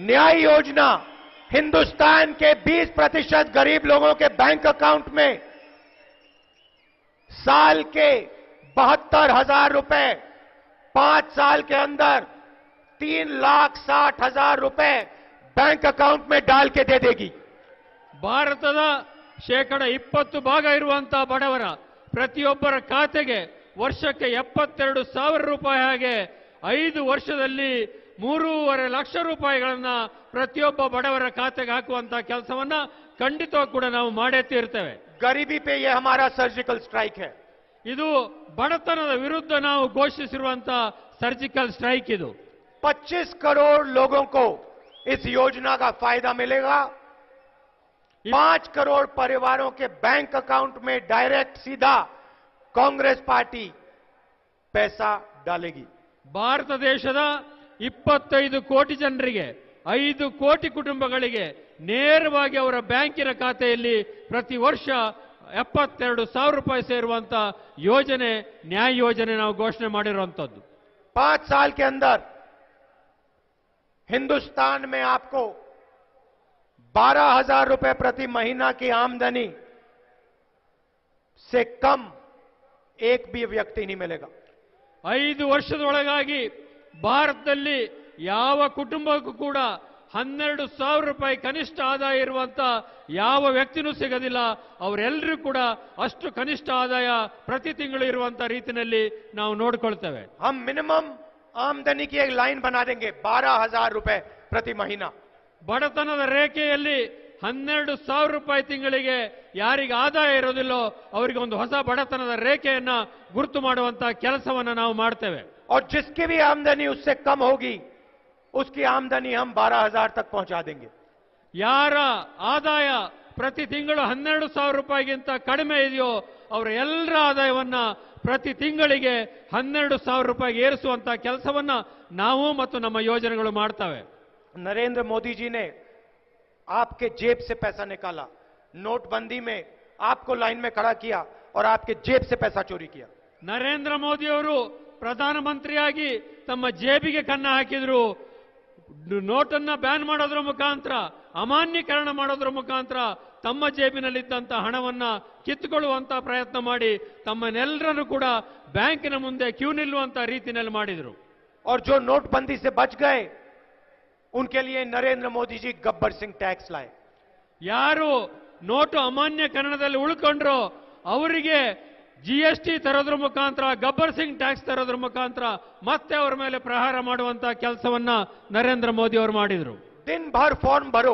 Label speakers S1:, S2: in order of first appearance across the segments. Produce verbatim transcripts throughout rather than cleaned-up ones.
S1: न्याय योजना हिंदुस्तान के बीस प्रतिशत गरीब लोगों के बैंक अकाउंट में साल के बहत्तर हजार रुपए पांच साल के अंदर तीन लाख साठ हजार रुपए बैंक अकाउंट में डाल के दे देगी।
S2: ಭಾರತದ ಶೇಕಡ ಇಪ್ಪತ್ತು ಭಾಗ ಇರುವಂತಹ ಬಡವರ ಪ್ರತಿಯೊಬ್ಬರ ಖಾತೆಗೆ ವರ್ಷಕ್ಕೆ ಎಪ್ಪತ್ತೆರಡು ಸಾವಿರ ರೂಪಾಯಿ ಹಾಗೆ ಐದು ವರ್ಷದಲ್ಲಿ ಮೂರುವರೆ ಲಕ್ಷ ರೂಪಾಯಿಗಳನ್ನ ಪ್ರತಿಯೊಬ್ಬ ಬಡವರ ಖಾತೆಗೆ ಹಾಕುವಂತಹ ಕೆಲಸವನ್ನ ಖಂಡಿತವಾಗಿ ಕೂಡ ನಾವು ಮಾಡೇ ತೀರ್ತೇವೆ।
S1: गरीबी पे ये हमारा सर्जिकल स्ट्राइक है।
S2: ಇದು ಬಡತನದ ವಿರುದ್ಧ ನಾವು ಘೋಷಿಸಿರುವಂತಹ ಸರ್ಜಿಕಲ್ ಸ್ಟ್ರೈಕ್ ಇದು।
S1: पच्चीस करोड़ लोगों को इस योजना का फायदा मिलेगा। पांच करोड़ परिवारों के बैंक अकाउंट में डायरेक्ट सीधा कांग्रेस पार्टी पैसा डालेगी।
S2: ಭಾರತ ದೇಶದ ಇಪ್ಪತ್ತೈದು ಕೋಟಿ ಜನರಿಗೆ ಐದು ಕೋಟಿ ಕುಟುಂಬಗಳಿಗೆ ನೇರವಾಗಿ ಅವರ ಬ್ಯಾಂಕಿನ ಖಾತೆಯಲ್ಲಿ ಪ್ರತಿ ವರ್ಷ ಎಪ್ಪತ್ತೆರಡು ಸಾವಿರ ರೂಪಾಯಿ ಸೇರುವಂತ ಯೋಜನೆ ನ್ಯಾಯ ಯೋಜನೆ ನಾವು ಘೋಷಣೆ ಮಾಡಿರುವಂತದ್ದು।
S1: पांच साल के अंदर हिंदुस्तान में आपको बारह हजार रुपए प्रति महीना की आमदनी से कम एक भी व्यक्ति नहीं मिलेगा।
S2: ಐದು ವರ್ಷದೊಳಗಾಗಿ ಭಾರತದಲ್ಲಿ ಯಾವ ಕುಟುಂಬಕ್ಕೂ ಕೂಡ ಹನ್ನೆರಡು ಸಾವಿರ ರೂಪಾಯಿ ಕನಿಷ್ಠ ಆದಾಯ ಇರುವಂತ ಯಾವ ವ್ಯಕ್ತಿನೂ ಸಿಗೋದಿಲ್ಲ। ಅವರೆಲ್ಲರೂ ಕೂಡ ಅಷ್ಟು ಕನಿಷ್ಠ ಆದಾಯ ಪ್ರತಿ ತಿಂಗಳು ಇರುವಂತ ರೀತಿಯಲ್ಲಿ ನಾವು ನೋಡಿಕೊಳ್ತೇವೆ।
S1: हम मिनिमम आमदनी की एक लाइन बना देंगे बारह हजार रुपए प्रति महीना।
S2: ಬಡತನದ ರೇಖೆಯಲ್ಲಿ ಹನ್ನೆರಡು ಸಾವಿರ ರೂಪಾಯಿ ತಿಂಗಳಿಗೆ ಯಾರಿಗೆ ಆದಾಯ ಇರೋದಿಲ್ಲೋ ಅವರಿಗೆ ಒಂದು ಹೊಸ ಬಡತನದ ರೇಖೆಯನ್ನ ಗುರುತು ಮಾಡುವಂತಹ ಕೆಲಸವನ್ನ ನಾವು ಮಾಡ್ತೇವೆ।
S1: और जिसकी भी आमदनी उससे कम होगी उसकी आमदनी हम बारह हजार तक पहुंचा देंगे।
S2: ಯಾರ ಆದಾಯ ಪ್ರತಿ ತಿಂಗಳು ಹನ್ನೆರಡು ಸಾವಿರ ರೂಪಾಯಿಗಿಂತ ಕಡಿಮೆ ಇದೆಯೋ ಅವರ ಎಲ್ಲರ ಆದಾಯವನ್ನ ಪ್ರತಿ ತಿಂಗಳಿಗೆ ಹನ್ನೆರಡು ಸಾವಿರ ರೂಪಾಯಿಗೆ ಏರಿಸುವಂತಹ ಕೆಲಸವನ್ನ ನಾವು ಮತ್ತು ನಮ್ಮ ಯೋಜನೆಗಳು ಮಾಡ್ತವೆ।
S1: नरेंद्र मोदी जी ने आपके जेब से पैसा निकाला, नोटबंदी में आपको लाइन में खड़ा किया और आपके जेब से पैसा चोरी किया।
S2: ನರೇಂದ್ರ ಮೋದಿ ಅವರು ಪ್ರಧಾನಮಂತ್ರಿಯಾಗಿ ತಮ್ಮ ಜೇಬಿಗೆ ಕನ್ನ ಹಾಕಿದ್ರು। ನೋಟನ್ನ ಬ್ಯಾನ್ ಮಾಡೋದ್ರ ಮುಖಾಂತರ ಅಮಾನ್ಯೀಕರಣ ಮಾಡೋದ್ರ ಮುಖಾಂತರ ತಮ್ಮ ಜೇಬಿನಲ್ಲಿದ್ದಂತ ಹಣವನ್ನ ಕಿತ್ತುಕೊಳ್ಳುವಂತ ಪ್ರಯತ್ನ ಮಾಡಿ ತಮ್ಮನ್ನೆಲ್ಲರನ್ನು ಕೂಡ ಬ್ಯಾಂಕಿನ ಮುಂದೆ ಕ್ಯೂ ನಿಲ್ಲುವಂತ ರೀತಿಯಲ್ಲಿ ಮಾಡಿದ್ರು।
S1: और जो नोटबंदी से बच गए उनके लिए नरेंद्र मोदी जी गब्बर सिंह टैक्स लाए।
S2: ಯಾರು ನೋಟು ಅಮಾನ್ಯೀಕರಣದಲ್ಲಿ ಉಳ್ಕೊಂಡ್ರೋ ಅವರಿಗೆ ಜಿಎಸ್ಟಿ ತರೋದ್ರ ಮುಖಾಂತರ ಗಬ್ಬರ್ ಸಿಂಗ್ ಟ್ಯಾಕ್ಸ್ ತರೋದ್ರ ಮುಖಾಂತರ ಮತ್ತೆ ಅವರ ಮೇಲೆ ಪ್ರಹಾರ ಮಾಡುವಂತಹ ಕೆಲಸವನ್ನ ನರೇಂದ್ರ ಮೋದಿ ಅವರು ಮಾಡಿದ್ರು।
S1: दिन भर फॉर्म भरो,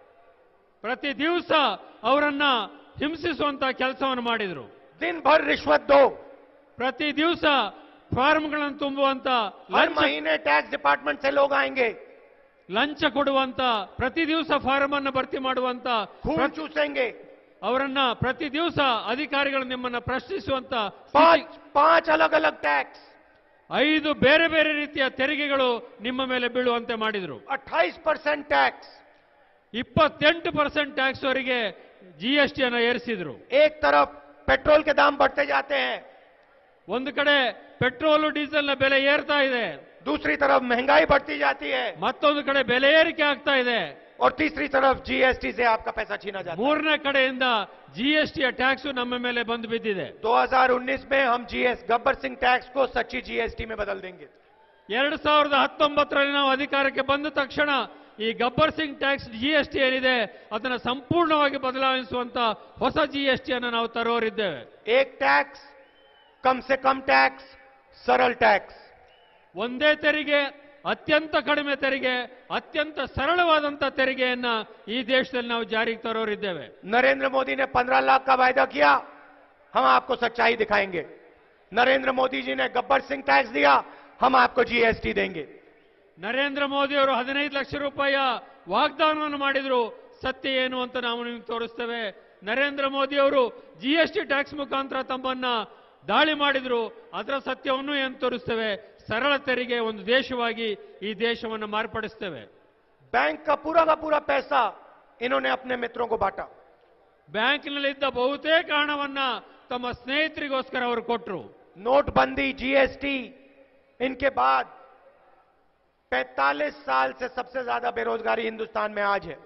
S2: ಪ್ರತಿ ದಿವಸ ಅವರನ್ನ ಹಿಂಸಿಸುವಂತಹ ಕೆಲಸವನ್ನು ಮಾಡಿದ್ರು।
S1: दिन भर रिश्वत दो,
S2: ಪ್ರತಿ ದಿವಸ ಫಾರ್ಮ್ಗಳನ್ನು ತುಂಬುವಂತ
S1: हर महीने टैक्स डिपार्टमेंट से लोग आएंगे,
S2: ಲಂಚ ಕೊಡುವಂತ ಪ್ರತಿ ದಿವಸ ಫಾರ್ಮ್ ಅನ್ನು ಭರ್ತಿ ಮಾಡುವಂತ
S1: खून चूसेंगे।
S2: ಅವರನ್ನ ಪ್ರತಿ ದಿವಸ ಅಧಿಕಾರಿಗಳು ನಿಮ್ಮನ್ನ ಪ್ರಶ್ನಿಸುವಂತ
S1: पांच पांच अलग अलग टैक्स,
S2: ಐದು ಬೇರೆ ಬೇರೆ ರೀತಿಯ ತೆರಿಗೆಗಳು ನಿಮ್ಮ ಮೇಲೆ ಬೀಳುವಂತೆ ಮಾಡಿದ್ರು।
S1: अट्ठाईस परसेंट टैक्स,
S2: ಇಪ್ಪತ್ತೆಂಟು ಪರ್ಸೆಂಟ್ ಟ್ಯಾಕ್ಸ್ ಅವರಿಗೆ ಜಿಎಸ್ಟಿ ಅನ್ನು ಏರಿಸಿದ್ರು।
S1: एक तरफ पेट्रोल के दाम बढ़ते जाते हैं,
S2: ಒಂದು ಕಡೆ ಪೆಟ್ರೋಲ್ ಡೀಸೆಲ್ ನ ಬೆಲೆ ಏರ್ತಾ ಇದೆ,
S1: दूसरी तरफ महंगाई बढ़ती जाती है,
S2: ಮತ್ತೊಂದು ಕಡೆ ಬೆಲೆ ಏರಿಕೆ ಆಗ್ತಾ ಇದೆ,
S1: और तीसरी तरफ जीएसटी से आपका पैसा छीना जाता है।
S2: ಮೂರನೇ ಕಡೆಯಿಂದ ಜಿಎಸ್ಟಿಯ ಟ್ಯಾಕ್ಸ್ ನಮ್ಮ ಮೇಲೆ ಬಂದು ಬಿದ್ದಿದೆ।
S1: दो हज़ार उन्नीस में हम जीएस गब्बर सिंह टैक्स को सच्ची जीएसटी में बदल देंगे।
S2: ಎರಡು ಸಾವಿರದ ಹತ್ತೊಂಬತ್ತರಲ್ಲಿ ನಾವು ಅಧಿಕಾರಕ್ಕೆ ಬಂದ ತಕ್ಷಣ ಈ ಗಬ್ಬರ್ ಸಿಂಗ್ ಟ್ಯಾಕ್ಸ್ ಜಿಎಸ್ಟಿ ಏನಿದೆ ಅದನ್ನು ಸಂಪೂರ್ಣವಾಗಿ ಬದಲಾಯಿಸುವಂತ ಹೊಸ ಜಿಎಸ್ಟಿಯನ್ನು ನಾವು ತರೋರಿದ್ದೇವೆ।
S1: एक टैक्स, कम से कम टैक्स, सरल टैक्स।
S2: ಒಂದೇ ತೆರಿಗೆ, ಅತ್ಯಂತ ಕಡಿಮೆ ತೆರಿಗೆ, ಅತ್ಯಂತ ಸರಳವಾದಂತ ತೆರಿಗೆಯನ್ನ ಈ ದೇಶದಲ್ಲಿ ನಾವು ಜಾರಿಗೆ ತರೋರಿದ್ದೇವೆ।
S1: नरेंद्र मोदी ने पंद्रह लाख का वायदा किया, हम आपको सच्चाई दिखाएंगे। नरेंद्र मोदी जी ने गब्बर सिंह टैक्स दिया, हम आपको जीएसटी देंगे।
S2: ನರೇಂದ್ರ ಮೋದಿ ಅವರು ಹದಿನೈದು ಲಕ್ಷ ರೂಪಾಯಿಯ ವಾಗ್ದಾನವನ್ನು ಮಾಡಿದ್ರು, ಸತ್ಯ ಏನು ಅಂತ ನಾವು ನಿಮಗೆ ತೋರಿಸ್ತೇವೆ। ನರೇಂದ್ರ ಮೋದಿ ಅವರು ಜಿಎಸ್ಟಿ ಟ್ಯಾಕ್ಸ್ ಮುಖಾಂತರ ತಮ್ಮನ್ನ ದಾಳಿ ಮಾಡಿದ್ರು, ಅದರ ಸತ್ಯವನ್ನು ಏನು ತೋರಿಸ್ತೇವೆ। ಸರಳ ತೆರಿಗೆ ಒಂದು ದೇಶವಾಗಿ ಈ ದೇಶವನ್ನು ಮಾರ್ಪಡಿಸ್ತೇವೆ।
S1: बैंक का पूरा का पूरा पैसा इन्होंने अपने मित्रों को बांटा।
S2: ಬ್ಯಾಂಕಿನಲ್ಲಿದ್ದ ಬಹುತೇಕ ಹಣವನ್ನ ತಮ್ಮ ಸ್ನೇಹಿತರಿಗೋಸ್ಕರ ಅವರು ಕೊಟ್ಟರು।
S1: नोटबंदी, जीएसटी, इनके बाद पैंतालीस साल से सबसे ज्यादा बेरोजगारी हिंदुस्तान में आज है।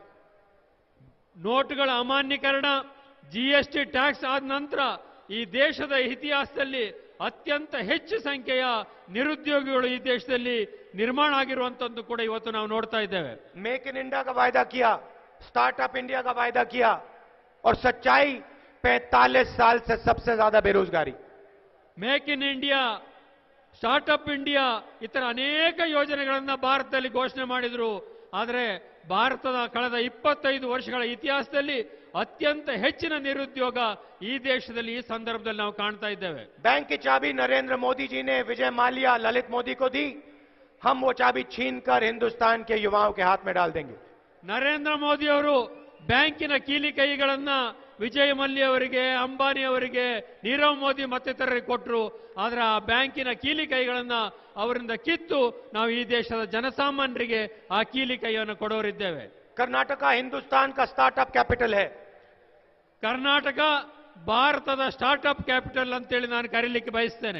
S2: ನೋಟುಗಳ ಅಮಾನ್ಯೀಕರಣ, ಜಿಎಸ್ಟಿ ಟ್ಯಾಕ್ಸ್ ಆದ ನಂತರ ಈ ದೇಶದ ಇತಿಹಾಸದಲ್ಲಿ ಅತ್ಯಂತ ಹೆಚ್ಚು ಸಂಖ್ಯೆಯ ನಿರುದ್ಯೋಗಿಗಳು ಈ ದೇಶದಲ್ಲಿ ನಿರ್ಮಾಣ ಆಗಿರುವಂತದ್ದು ಕೂಡ ಇವತ್ತು ನಾವು ನೋಡ್ತಾ ಇದ್ದೇವೆ.
S1: मेक इन इंडिया का वायदा किया, स्टार्टअप इंडिया का वायदा किया और सच्चाई पैंतालीस साल से सबसे ज्यादा बेरोजगारी।
S2: Make in India, startup India ಇತರ ಅನೇಕ ಯೋಜನೆಗಳನ್ನ ಭಾರತದಲ್ಲಿ ಘೋಷಣೆ ಮಾಡಿದ್ರು. ಆದರೆ ಭಾರತದ ಕಳೆದ ಇಪ್ಪತ್ತೈದು ವರ್ಷಗಳ ಇತಿಹಾಸದಲ್ಲಿ ಅತ್ಯಂತ ಹೆಚ್ಚಿನ ನಿರುದ್ಯೋಗ ಈ ದೇಶದಲ್ಲಿ ಈ ಸಂದರ್ಭದಲ್ಲಿ ನಾವು ಕಾಣ್ತಾ ಇದ್ದೇವೆ.
S1: बैंक की चाबी नरेंद्र मोदी जी ने विजय माल्या, ललित मोदी को दी। हम वो चाबी छीनकर हिंदुस्तान के युवाओं के हाथ में डाल देंगे।
S2: ನರೇಂದ್ರ ಮೋದಿ ಅವರು ಬ್ಯಾಂಕಿನ ಕೀಲಿ ಕೈಗಳನ್ನ ವಿಜಯ್ ಮಲ್ಯ ಅವರಿಗೆ, ಅಂಬಾನಿ ಅವರಿಗೆ, ನೀರವ್ ಮೋದಿ ಮತ್ತಿತರರಿಗೆ ಕೊಟ್ಟರು. ಆದ್ರೆ ಆ ಬ್ಯಾಂಕಿನ ಕೀಲಿ ಕೈಗಳನ್ನ ಅವರಿಂದ ಕಿತ್ತು ನಾವು ಈ ದೇಶದ ಜನಸಾಮಾನ್ಯರಿಗೆ ಆ ಕೀಲಿ ಕೈಯನ್ನು ಕೊಡೋರಿದ್ದೇವೆ.
S1: कर्नाटक हिंदुस्तान का स्टार्टअप कैपिटल है।
S2: ಕರ್ನಾಟಕ ಭಾರತದ ಸ್ಟಾರ್ಟ್ಅಪ್ ಕ್ಯಾಪಿಟಲ್ ಅಂತೇಳಿ ನಾನು ಕರೀಲಿಕ್ಕೆ ಬಯಸ್ತೇನೆ.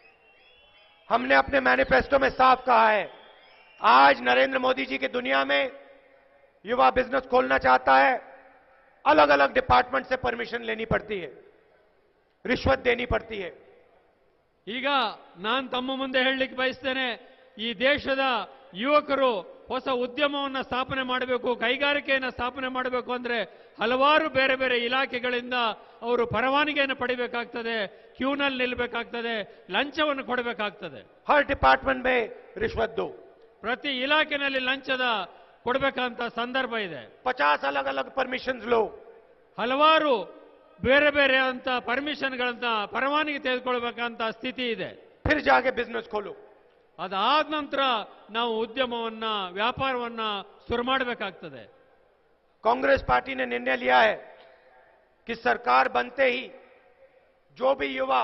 S1: हमने अपने मैनिफेस्टो में साफ कहा है, आज नरेंद्र मोदी जी की दुनिया में युवा बिजनेस खोलना चाहता है, अलग अलग डिपार्टमेंट से परमिशन लेनी पड़ती है, रिश्वत देनी पड़ती है।
S2: ಈಗ ನಾನು ತಮ್ಮ ಮುಂದೆ ಹೇಳಲಿಕ್ಕೆ ಬಯಸ್ತೇನೆ, ಈ ದೇಶದ ಯುವಕರು ಹೊಸ ಉದ್ಯಮವನ್ನು ಸ್ಥಾಪನೆ ಮಾಡಬೇಕು, ಕೈಗಾರಿಕೆಯನ್ನು ಸ್ಥಾಪನೆ ಮಾಡಬೇಕು ಅಂದ್ರೆ ಹಲವಾರು ಬೇರೆ ಬೇರೆ ಇಲಾಖೆಗಳಿಂದ ಅವರು ಪರವಾನಗಿಯನ್ನು ಪಡಿಬೇಕಾಗ್ತದೆ, ಕ್ಯೂನಲ್ಲಿ ನಿಲ್ಲಬೇಕಾಗ್ತದೆ, ಲಂಚವನ್ನು ಕೊಡಬೇಕಾಗ್ತದೆ.
S1: हर डिपार्टमेंट में रिश्वत दो।
S2: ಪ್ರತಿ ಇಲಾಖೆನಲ್ಲಿ ಲಂಚದ ಕೊಡಬೇಕಂತ ಸಂದರ್ಭ ಇದೆ.
S1: पचास अलग अलग परमिशन लो।
S2: ಹಲವಾರು ಬೇರೆ ಬೇರೆ ಅಂತ ಪರ್ಮಿಷನ್ಗಳನ್ನ ಪರವಾನಗಿ ತೆಗೆದುಕೊಳ್ಬೇಕಂತ ಸ್ಥಿತಿ ಇದೆ.
S1: फिर जाके बिजनेस खोलो।
S2: ಅದಾದ ನಂತರ ನಾವು ಉದ್ಯಮವನ್ನ, ವ್ಯಾಪಾರವನ್ನ ಶುರು ಮಾಡಬೇಕಾಗ್ತದೆ.
S1: कांग्रेस पार्टी ने निर्णय लिया है कि सरकार बनते ही जो भी युवा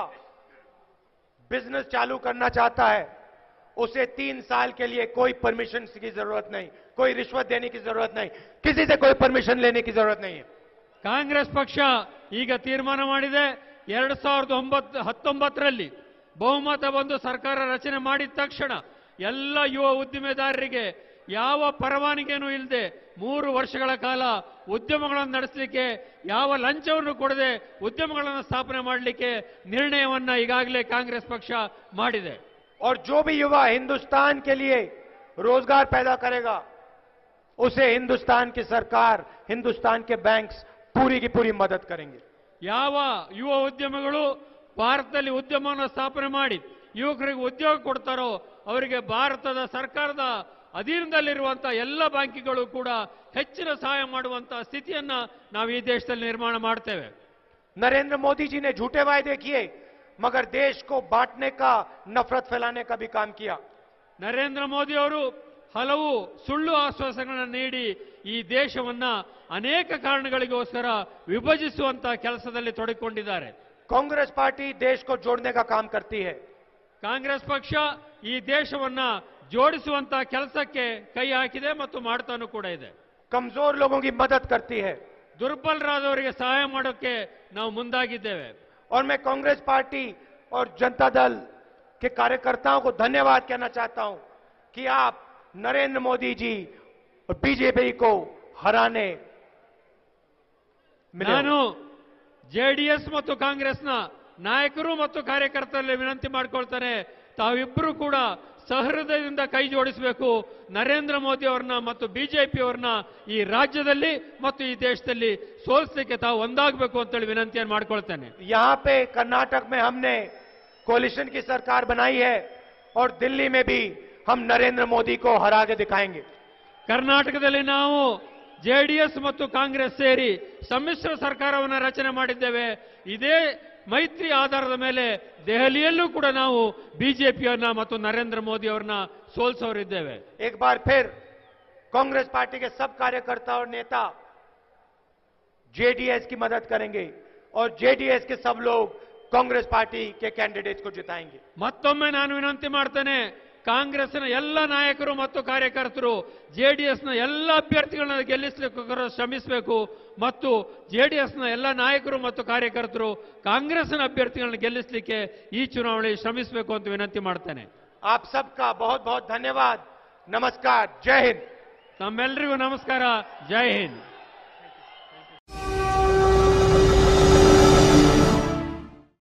S1: बिजनेस चालू करना चाहता है उसे तीन साल के लिए कोई परमिशन की जरूरत नहीं, कोई रिश्वत देने की जरूरत नहीं, किसी से कोई परमिशन लेने की जरूरत नहीं है।
S2: ಕಾಂಗ್ರೆಸ್ ಪಕ್ಷ ಈಗ ತೀರ್ಮಾನ ಮಾಡಿದೆ, ಎರಡ್ ಸಾವಿರದ ಒಂಬತ್ತು ಹತ್ತೊಂಬತ್ತರಲ್ಲಿ ಬಹುಮತ ಬಂದು ಸರ್ಕಾರ ರಚನೆ ಮಾಡಿದ ತಕ್ಷಣ ಎಲ್ಲ ಯುವ ಉದ್ದಿಮೆದಾರರಿಗೆ ಯಾವ ಪರವಾನಗಿಯೂ ಇಲ್ಲದೆ ಮೂರು ವರ್ಷಗಳ ಕಾಲ ಉದ್ಯಮಗಳನ್ನು ನಡೆಸಲಿಕ್ಕೆ, ಯಾವ ಲಂಚವನ್ನು ಕೊಡದೆ ಉದ್ಯಮಗಳನ್ನು ಸ್ಥಾಪನೆ ಮಾಡಲಿಕ್ಕೆ ನಿರ್ಣಯವನ್ನ ಈಗಾಗಲೇ ಕಾಂಗ್ರೆಸ್ ಪಕ್ಷ ಮಾಡಿದೆ.
S1: और जो भी युवा हिंदुस्तान के लिए रोजगार पैदा करेगा उसे हिंदुस्तान की सरकार, हिंदुस्तान के बैंक्स पूरी की पूरी मदद करेंगे।
S2: ಯಾವ ಯುವ ಉದ್ಯಮಿಗಳು ಭಾರತದಲ್ಲಿ ಉದ್ಯಮವನ್ನು ಸ್ಥಾಪನೆ ಮಾಡಿ ಯುವಕರಿಗೆ ಉದ್ಯೋಗ ಕೊಡ್ತಾರೋ ಅವರಿಗೆ ಭಾರತದ ಸರ್ಕಾರದ ಅಧೀನದಲ್ಲಿರುವಂತಹ ಎಲ್ಲ ಬ್ಯಾಂಕಿಗಳು ಕೂಡ ಹೆಚ್ಚಿನ ಸಹಾಯ ಮಾಡುವಂತಹ ಸ್ಥಿತಿಯನ್ನ ನಾವು ಈ ದೇಶದಲ್ಲಿ ನಿರ್ಮಾಣ ಮಾಡ್ತೇವೆ.
S1: नरेंद्र मोदी जी ने झूठे वायदे किए मगर देश को बांटने का, नफरत फैलाने का भी काम किया।
S2: ನರೇಂದ್ರ ಮೋದಿ ಅವರು ಹಲವು ಸುಳ್ಳು ಆಶ್ವಾಸನೆಗಳನ್ನು ನೀಡಿ ಈ ದೇಶವನ್ನ ಅನೇಕ ಕಾರಣಗಳಿಗೋಸ್ಕರ ವಿಭಜಿಸುವಂತಹ ಕೆಲಸದಲ್ಲಿ ತೊಡಗಿಕೊಂಡಿದ್ದಾರೆ.
S1: कांग्रेस पार्टी देश को जोड़ने का काम करती है।
S2: ಕಾಂಗ್ರೆಸ್ ಪಕ್ಷ ಈ ದೇಶವನ್ನ ಜೋಡಿಸುವಂತಹ ಕೆಲಸಕ್ಕೆ ಕೈ ಹಾಕಿದೆ ಮತ್ತು ಮಾಡ್ತಾನೂ ಕೂಡ ಇದೆ.
S1: कमजोर लोगों की मदद करती है।
S2: ದುರ್ಬಲರಾದವರಿಗೆ ಸಹಾಯ ಮಾಡೋಕೆ ನಾವು ಮುಂದಾಗಿದ್ದೇವೆ.
S1: और मैं कांग्रेस पार्टी और जनता दल के कार्यकर्ताओं को धन्यवाद कहना चाहता हूं कि आप नरेंद्र मोदी जी और बीजेपी को हराने
S2: ನಾನು ಜೆಡಿಎಸ್ ಮತ್ತು ಕಾಂಗ್ರೆಸ್ನ ನಾಯಕರು ಮತ್ತು ಕಾರ್ಯಕರ್ತರಲ್ಲಿ ವಿನಂತಿ ಮಾಡಿಕೊಳ್ತಾನೆ, ತಾವಿಬ್ಬರು ಕೂಡ ಸಹೃದಯದಿಂದ ಕೈ ಜೋಡಿಸಬೇಕು. ನರೇಂದ್ರ ಮೋದಿ ಅವರನ್ನ ಮತ್ತು ಬಿಜೆಪಿ ಅವರನ್ನ ಈ ರಾಜ್ಯದಲ್ಲಿ ಮತ್ತು ಈ ದೇಶದಲ್ಲಿ ಸೋಲಿಸಲಿಕ್ಕೆ ತಾವು ಒಂದಾಗಬೇಕು ಅಂತೇಳಿ ವಿನಂತಿಯನ್ನು ಮಾಡಿಕೊಳ್ತೇನೆ.
S1: यहाँ पे कर्नाटक में हमने कोलिशन की सरकार बनाई है और दिल्ली में भी हम नरेंद्र मोदी को हरा के दिखाएंगे।
S2: ಕರ್ನಾಟಕದಲ್ಲಿ ನಾವು ಜೆಡಿಎಸ್ ಮತ್ತು ಕಾಂಗ್ರೆಸ್ ಸೇರಿ ಸಮ್ಮಿಶ್ರ ಸರ್ಕಾರವನ್ನು ರಚನೆ ಮಾಡಿದ್ದೇವೆ. ಇದೇ ಮೈತ್ರಿ ಆಧಾರದ ಮೇಲೆ ದೆಹಲಿಯಲ್ಲೂ ಕೂಡ ನಾವು ಬಿಜೆಪಿಯನ್ನ ಮತ್ತು ನರೇಂದ್ರ ಮೋದಿ ಅವರನ್ನ ಸೋಲಿಸೋರಿದ್ದೇವೆ.
S1: एक बार फिर कांग्रेस पार्टी के सब कार्यकर्ता और नेता जेडीएस की मदद करेंगे और जेडीएस के सब लोग कांग्रेस पार्टी के कैंडिडेट्स को जिताएंगे।
S2: ಮತ್ತೊಮ್ಮೆ ನಾನು ವಿನಂತಿ ಮಾಡ್ತೇನೆ, ಕಾಂಗ್ರೆಸ್ನ ಎಲ್ಲ ನಾಯಕರು ಮತ್ತು ಕಾರ್ಯಕರ್ತರು ಜೆಡಿಎಸ್ನ ಎಲ್ಲ ಅಭ್ಯರ್ಥಿಗಳನ್ನ ಗೆಲ್ಲಿಸಲಿಕ್ಕೆ ಶ್ರಮಿಸಬೇಕು ಮತ್ತು ಜೆಡಿಎಸ್ನ ಎಲ್ಲ ನಾಯಕರು ಮತ್ತು ಕಾರ್ಯಕರ್ತರು ಕಾಂಗ್ರೆಸ್ನ ಅಭ್ಯರ್ಥಿಗಳನ್ನ ಗೆಲ್ಲಿಸಲಿಕ್ಕೆ ಈ ಚುನಾವಣೆ ಶ್ರಮಿಸಬೇಕು ಅಂತ ವಿನಂತಿ ಮಾಡ್ತೇನೆ.
S1: आप सबका बहुत बहुत धन्यवाद। नमस्कार, जय हिंद।
S2: ತಮ್ಮೆಲ್ಲರಿಗೂ ನಮಸ್ಕಾರ, ಜೈ ಹಿಂದ್.